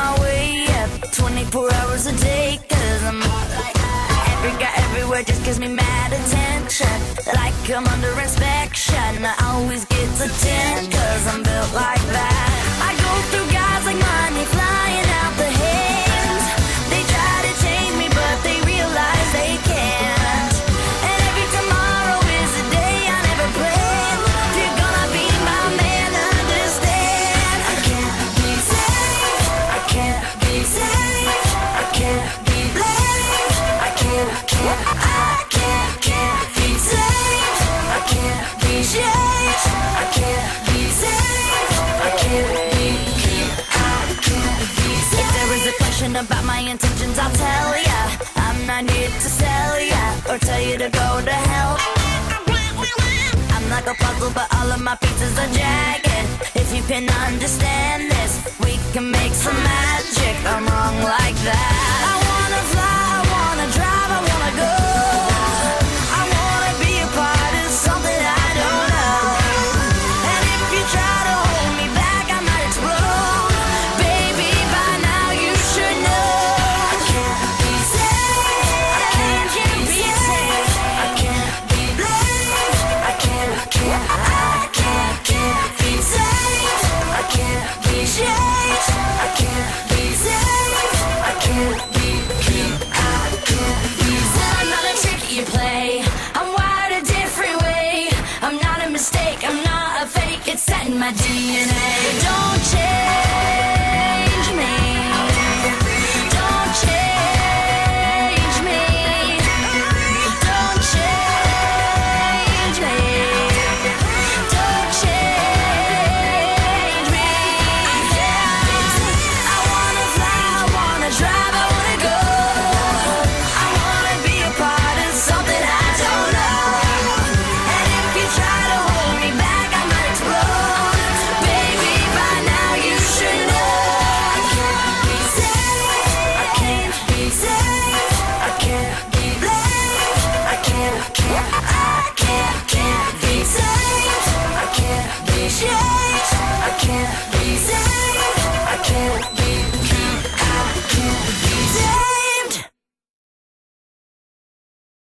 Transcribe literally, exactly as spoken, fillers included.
my way up twenty-four hours a day, cause I'm hot like that. Every guy everywhere just gives me mad attention, like I'm under inspection. I always get the ten, cause I'm built like that. I go through guys like money flying out the hands. They try to change me but they realize they can't. And every tomorrow is a day I never planned. If you're gonna be my man, understand I can't be saved, I can't be saved, I can't be blamed, I can't, can't, I can't, can't be saved, I can't be changed, I can't be saved, I can't be, I can't be saved. If there is a question about my intentions, I'll tell ya. I'm not here to sell ya or tell you to go to hell. I'm like a puzzle, but all of my pieces are jagged. If you can understand this, we can make some magic. I'm wrong like that. I wanna fly, I wanna drive, I wanna go. I wanna be a part of something I don't know. And if you try to hold me back, I might explode. Baby, by now you should know I can't be saved, I can't be saved, I can't be blamed, I can't, can't, I can't, can't be saved, I can't be changed, I can't be saved, I can't be, I can't be saved. I'm not a trick you play, I'm wired a different way. I'm not a mistake, I'm not a fake, it's set in my D N A.